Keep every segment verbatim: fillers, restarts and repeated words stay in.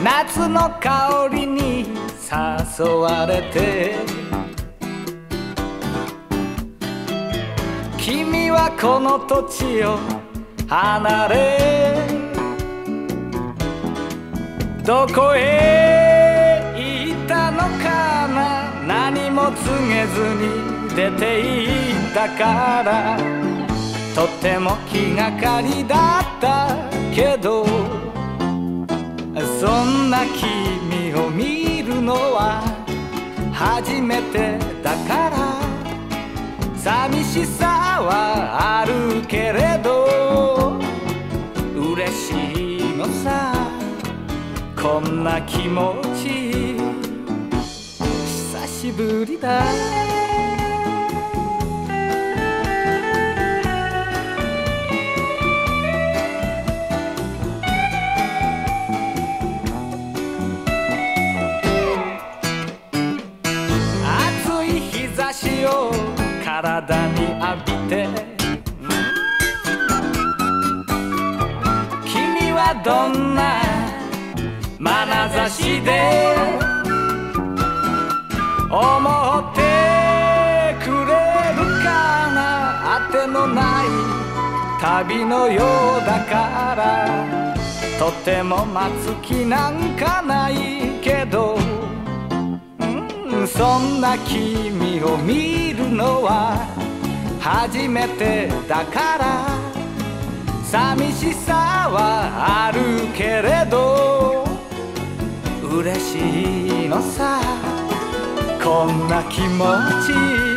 夏の香りに誘われて、君はこの土地を離れ、どこへ行ったのかな。何も告げずに出て行ったから、とても気がかりだったけど、そんな君を見るのは初めてだから、寂しさはあるけれど嬉しいのさ、こんな気持ち久しぶりだ。暑い日差しを体に浴びて、君はどんな眼差しで思ってくれるかな。あてのない旅のようだから、とても待つ気なんかないけど、うん、そんな君を見るのは初めてだから、寂しさはあるけれど嬉しいのさ、こんな気持ち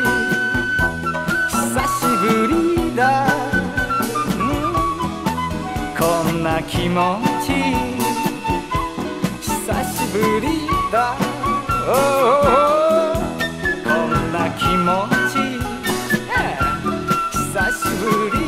久しぶりだ、うん、こんな気持ち久しぶりだ、oh、こんな気持ち久しぶり